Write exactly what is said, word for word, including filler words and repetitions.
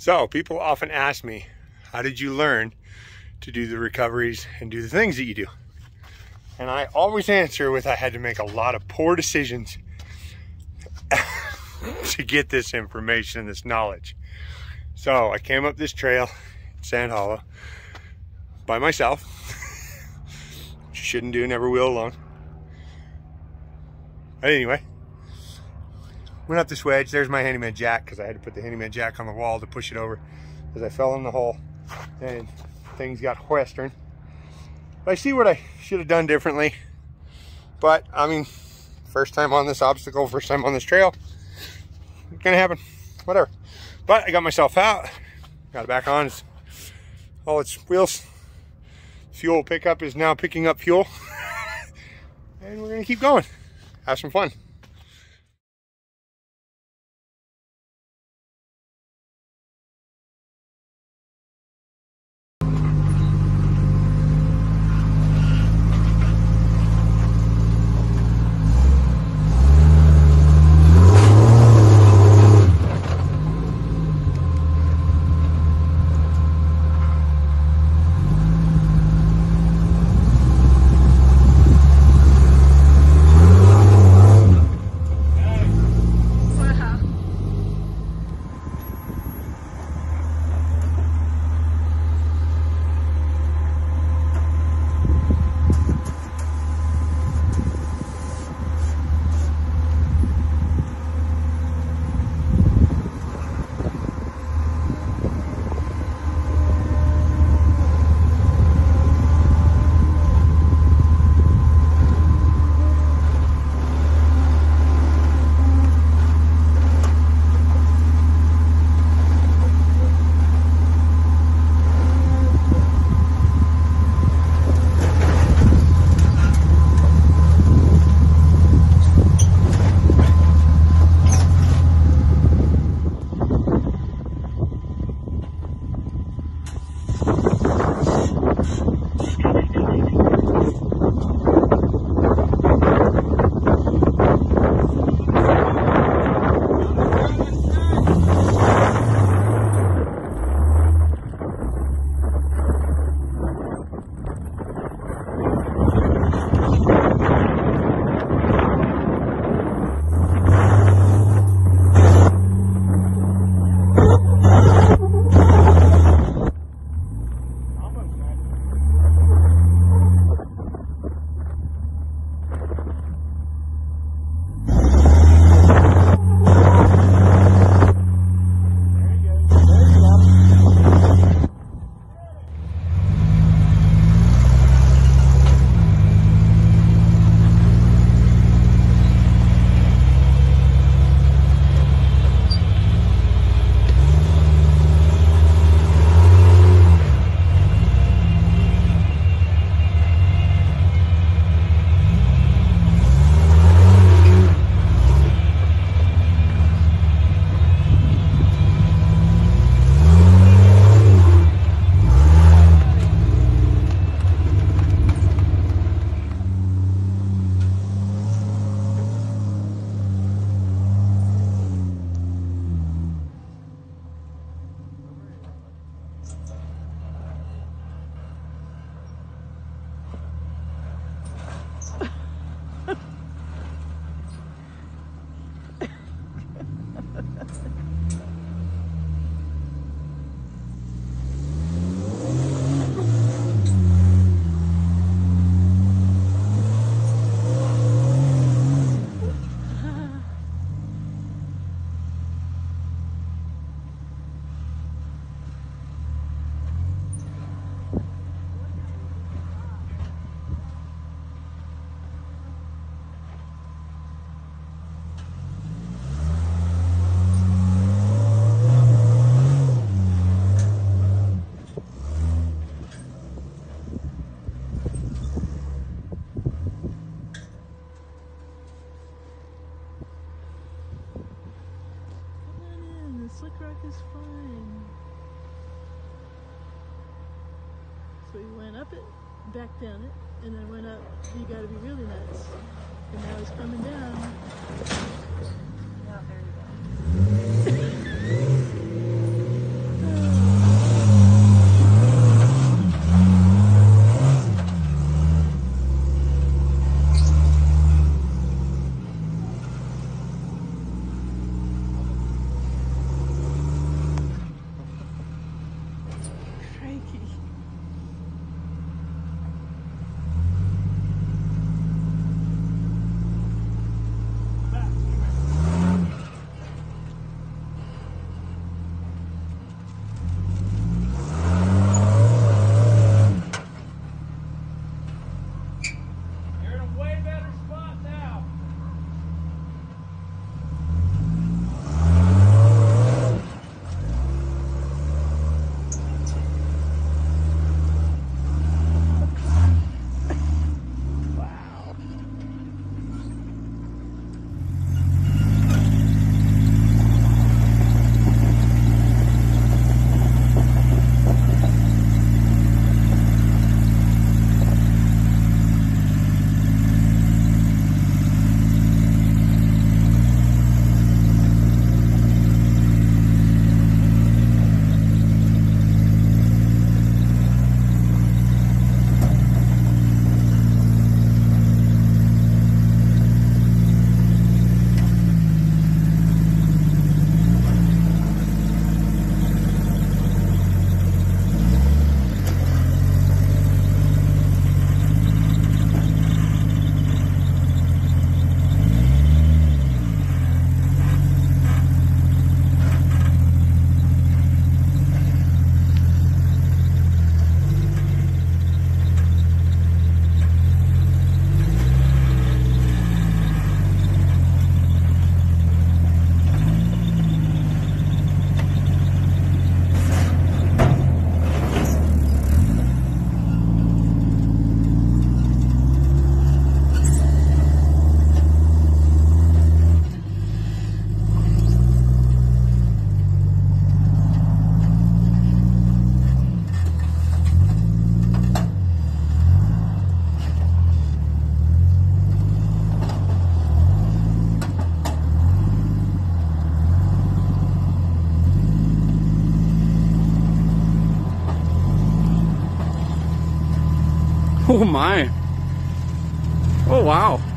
So people often ask me, how did you learn to do the recoveries and do the things that you do? And I always answer with, I had to make a lot of poor decisions to get this information and this knowledge. So I came up this trail in Sand Hollow by myself, which you shouldn't do, never will alone. But anyway, went up this wedge. There's my handyman jack, because I had to put the handyman jack on the wall to push it over, because I fell in the hole and things got western. But I see what I should have done differently. But I mean, first time on this obstacle, first time on this trail, it's gonna happen, whatever. But I got myself out, got it back on. It's all its wheels. Fuel pickup is now picking up fuel. And we're gonna keep going, have some fun. Slick Rock is fine. So we went up it, back down it, and then went up. You gotta be really nuts. And now it's coming down. Not very well. Oh my. Oh wow.